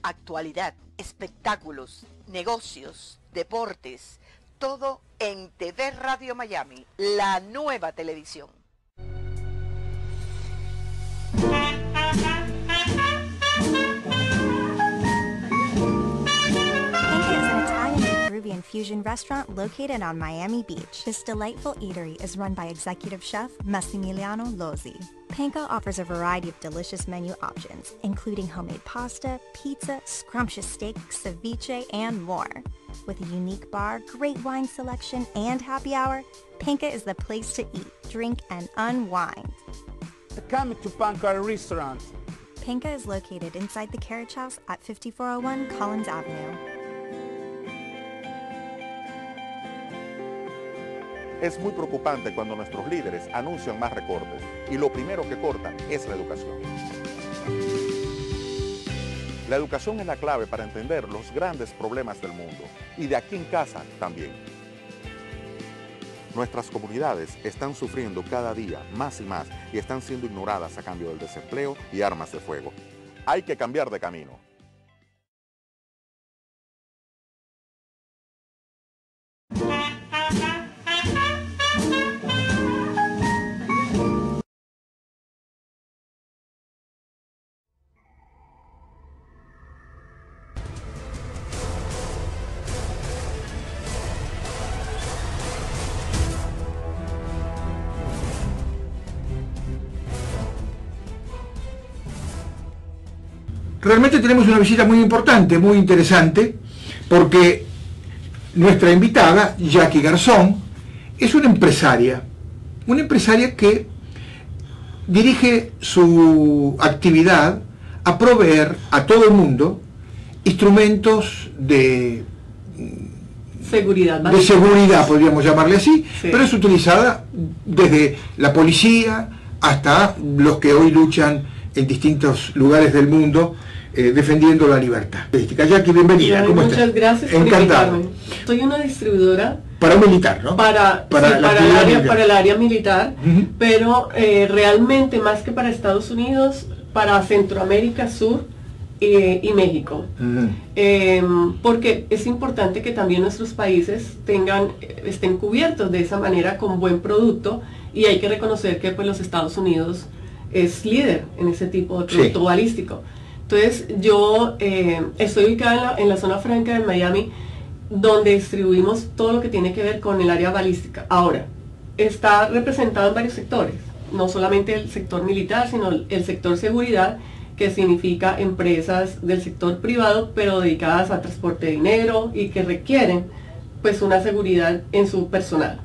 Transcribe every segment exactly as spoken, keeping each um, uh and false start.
actualidad, espectáculos, negocios, deportes, todo en T V Radio Miami, la nueva televisión. Peruvian fusion restaurant located on Miami Beach. This delightful eatery is run by executive chef Massimiliano Lozzi. Panka offers a variety of delicious menu options, including homemade pasta, pizza, scrumptious steak, ceviche, and more. With a unique bar, great wine selection, and happy hour, Panka is the place to eat, drink, and unwind. Come to Panka Restaurant. Panka is located inside the Carriage House at fifty-four oh one Collins Avenue. Es muy preocupante cuando nuestros líderes anuncian más recortes y lo primero que cortan es la educación. La educación es la clave para entender los grandes problemas del mundo y de aquí en casa también. Nuestras comunidades están sufriendo cada día más y más y están siendo ignoradas a cambio del desempleo y armas de fuego. Hay que cambiar de camino. Realmente tenemos una visita muy importante, muy interesante, porque nuestra invitada, Jackie Garzón, es una empresaria, una empresaria que dirige su actividad a proveer a todo el mundo instrumentos de seguridad, de seguridad, podríamos llamarle así, sí. Pero es utilizada desde la policía hasta los que hoy luchan en distintos lugares del mundo eh, defendiendo la libertad. Jackie, bienvenida. Ay, ¿Cómo muchas estás? gracias por Encantado. invitarme. Soy una distribuidora paramilitar, ¿no? Para, para, sí, la para, el, área, militar. para el área militar, Uh-huh. pero eh, realmente más que para Estados Unidos, para Centroamérica Sur eh, y México. Uh-huh. Eh, porque es importante que también nuestros países tengan, estén cubiertos de esa manera con buen producto, y hay que reconocer que pues, los Estados Unidos es líder en ese tipo de producto Sí. balístico. Entonces yo eh, estoy ubicada en la, en la zona franca de Miami, donde distribuimos todo lo que tiene que ver con el área balística. Ahora, está representado en varios sectores, no solamente el sector militar, sino el sector seguridad, que significa empresas del sector privado, pero dedicadas a transporte de dinero y que requieren pues una seguridad en su personal.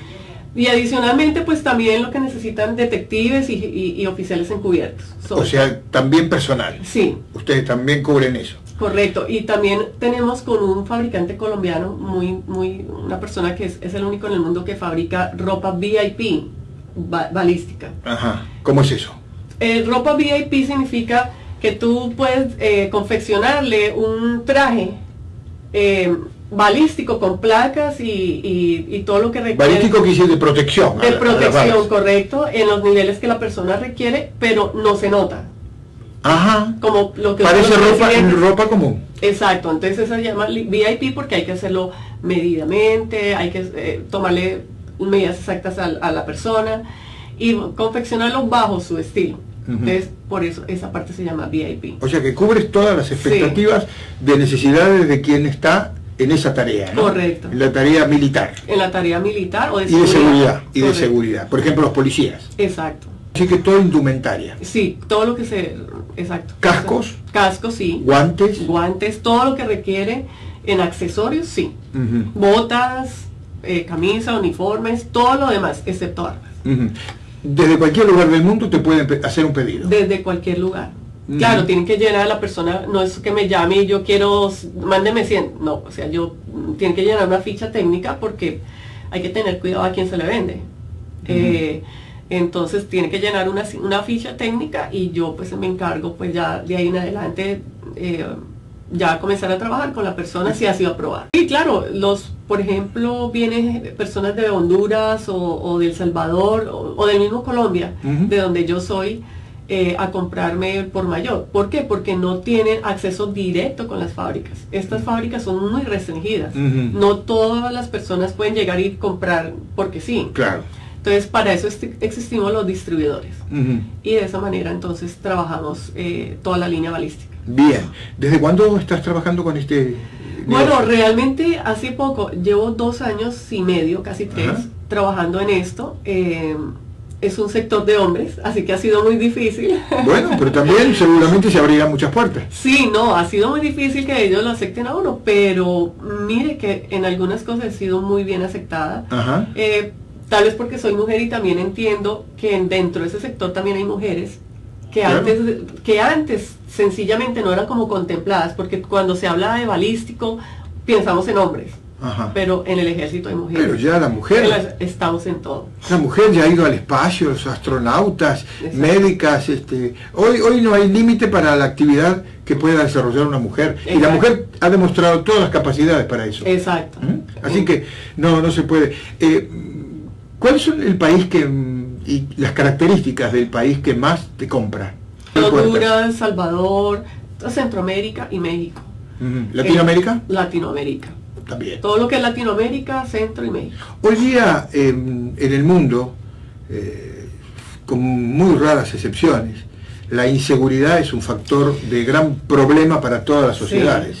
Y adicionalmente pues también lo que necesitan detectives y, y, y oficiales encubiertos. O sea, también personal. Sí. Ustedes también cubren eso. Correcto, y también tenemos con un fabricante colombiano, muy, muy, una persona que es, es el único en el mundo que fabrica ropa V I P, ba balística. Ajá, ¿cómo es eso? Eh, ropa V I P significa que tú puedes eh, confeccionarle un traje eh, balístico con placas y, y, y todo lo que requiere. Balístico que dice de protección. De a la, protección, a correcto, en los niveles que la persona requiere, pero no se nota. Ajá. Como lo que parece ropa, ropa común. Exacto, entonces se llama V I P porque hay que hacerlo medidamente, hay que eh, tomarle medidas exactas a, a la persona y confeccionarlo bajo su estilo. Uh-huh. Entonces, por eso esa parte se llama V I P. O sea que cubres todas las expectativas sí. de necesidades de quien está en esa tarea, ¿no? Correcto. En la tarea militar. En la tarea militar o de y seguridad. De seguridad y Correcto. de seguridad. Por ejemplo, los policías. Exacto. Así que todo indumentaria. Sí, todo lo que se... Exacto. Cascos. O sea, cascos, sí. Guantes. Guantes, todo lo que requiere en accesorios, sí. Uh-huh. Botas, eh, camisa, uniformes, todo lo demás, excepto armas. Uh-huh. Desde cualquier lugar del mundo te pueden hacer un pedido. Desde cualquier lugar. Uh-huh. Claro, tienen que llenar a la persona, no es que me llame y yo quiero, mándeme cien. No, o sea, yo, tienen que llenar una ficha técnica porque hay que tener cuidado a quién se le vende. Uh-huh. eh, Entonces tiene que llenar una, una ficha técnica y yo pues me encargo pues ya de ahí en adelante eh, ya comenzar a trabajar con la persona si ha sido aprobada. Y claro, los, por ejemplo, vienen personas de Honduras o, o de El Salvador o, o del mismo Colombia, uh-huh. de donde yo soy, eh, a comprarme por mayor. ¿Por qué? Porque no tienen acceso directo con las fábricas. Estas fábricas son muy restringidas. Uh-huh. No todas las personas pueden llegar y comprar porque sí. Claro. Entonces, para eso existimos los distribuidores. Uh-huh. Y de esa manera, entonces, trabajamos eh, toda la línea balística. Bien. ¿Desde cuándo estás trabajando con este Bueno, negocio? Realmente hace poco, llevo dos años y medio, casi tres, Ajá. trabajando en esto. Eh, es un sector de hombres, así que ha sido muy difícil. Bueno, pero también seguramente se abrirán muchas puertas. Sí, no, ha sido muy difícil que ellos lo acepten a uno, pero mire que en algunas cosas he sido muy bien aceptada. Ajá. Eh, tal vez porque soy mujer y también entiendo que dentro de ese sector también hay mujeres que Claro. antes que antes sencillamente no eran como contempladas, porque cuando se habla de balístico pensamos en hombres. Ajá. Pero en el ejército hay mujeres. Pero ya la mujer, En las- estamos en todo. la mujer ya ha ido al espacio, los astronautas, Exacto. médicas, este, hoy, hoy no hay límite para la actividad que pueda desarrollar una mujer. Y la Exacto. mujer ha demostrado todas las capacidades para eso. Exacto. ¿Mm? Así que no, no se puede. Eh, ¿Cuál es el país que mm, y las características del país que más te compra? Honduras, Salvador, Centroamérica y México. Ujú. ¿Latinoamérica? Eh, Latinoamérica. También. Todo lo que es Latinoamérica, Centro y México. Hoy día eh, en el mundo, eh, con muy raras excepciones, la inseguridad es un factor de gran problema para todas las sociedades. Sí.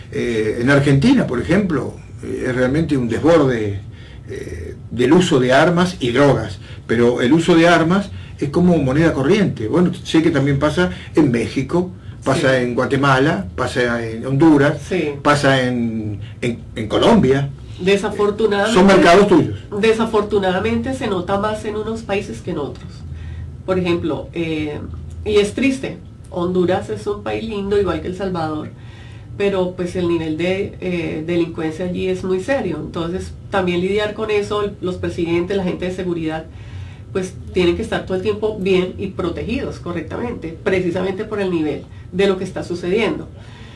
Eh, en Argentina, por ejemplo, eh, es realmente un desborde eh, del uso de armas y drogas, pero el uso de armas es como moneda corriente. Bueno, sé que también pasa en México, pasa Sí. en Guatemala, pasa en Honduras, Sí. pasa en, en, en Colombia. Desafortunadamente, Son mercados tuyos. Desafortunadamente se nota más en unos países que en otros. Por ejemplo, eh, y es triste, Honduras es un país lindo, igual que El Salvador, pero pues el nivel de eh, delincuencia allí es muy serio. Entonces, también lidiar con eso, los presidentes, la gente de seguridad, pues tienen que estar todo el tiempo bien y protegidos correctamente, precisamente por el nivel de lo que está sucediendo.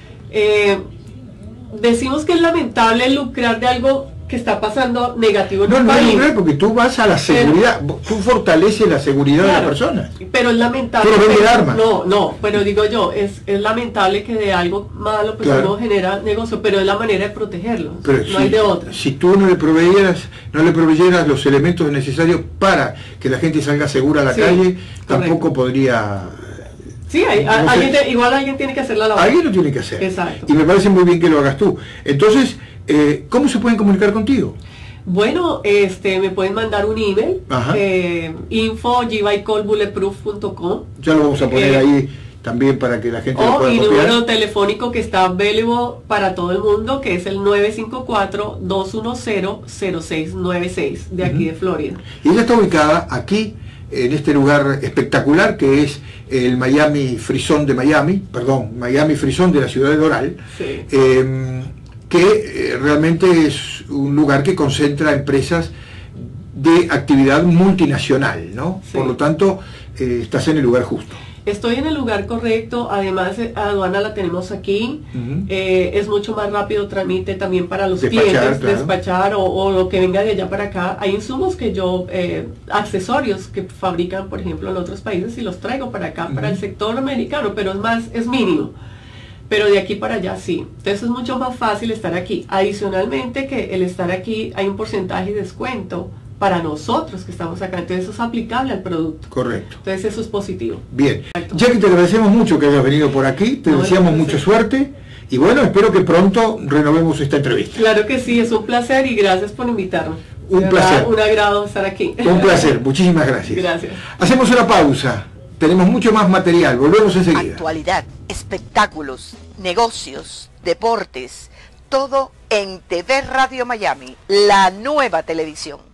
Eh, decimos que es lamentable lucrar de algo que está pasando negativo en No, un no es país. lucrar porque tú vas a la seguridad, tú fortaleces la seguridad de Claro, la persona. pero es lamentable. Tú no vendes pero- armas. No, no, pero digo yo, es, es lamentable que de algo malo pues Claro. uno genera negocio, pero es la manera de protegerlo. Pero no si, hay de otra. si tú no le proveyeras, no le proveyeras los elementos necesarios para que la gente salga segura a la Sí, calle, correcto. tampoco podría. Sí, hay, no sé. alguien te- igual alguien tiene que hacer la labor. Alguien lo tiene que hacer. Exacto. Y me parece muy bien que lo hagas tú. Entonces, eh, ¿cómo se pueden comunicar contigo? Bueno, este, me pueden mandar un email, Ajá. eh, info g by call bulletproof punto com, Ya lo vamos a poner Eh, ahí también para que la gente lo o pueda mi copiar. número telefónico que está available para todo el mundo, que es el nueve cinco cuatro, dos uno cero, cero seis nueve seis, de aquí de Florida. Y ella está ubicada aquí, en este lugar espectacular que es el Miami Frisón de Miami, perdón, Miami Frisón de la ciudad de Doral, Sí. eh, que eh, realmente es un lugar que concentra empresas de actividad multinacional, ¿no? Sí. Por lo tanto, eh, estás en el lugar justo. Estoy en el lugar correcto, además eh, aduana la tenemos aquí, Ujú. eh, es mucho más rápido trámite también para los Despachar, clientes, claro. despachar o, o lo que venga de allá para acá. Hay insumos que yo, eh, accesorios que fabrican, por ejemplo, en otros países y los traigo para acá, para el Ujú. sector americano, pero es más, es mínimo. Pero de aquí para allá sí. Entonces es mucho más fácil estar aquí. Adicionalmente que el estar aquí hay un porcentaje de descuento para nosotros que estamos acá. Entonces eso es aplicable al producto. Correcto. Entonces eso es positivo. Bien. Exacto. Jackie, te agradecemos mucho que hayas venido por aquí, te No, deseamos es un mucha placer. suerte y bueno, espero que pronto renovemos esta entrevista. Claro que sí, es un placer y gracias por invitarme. Un De placer. verdad, un agrado estar aquí. Un placer, muchísimas gracias. Gracias. Hacemos una pausa, tenemos mucho más material, volvemos enseguida. Actualidad, espectáculos, negocios, deportes, todo en T V Radio Miami, la nueva televisión.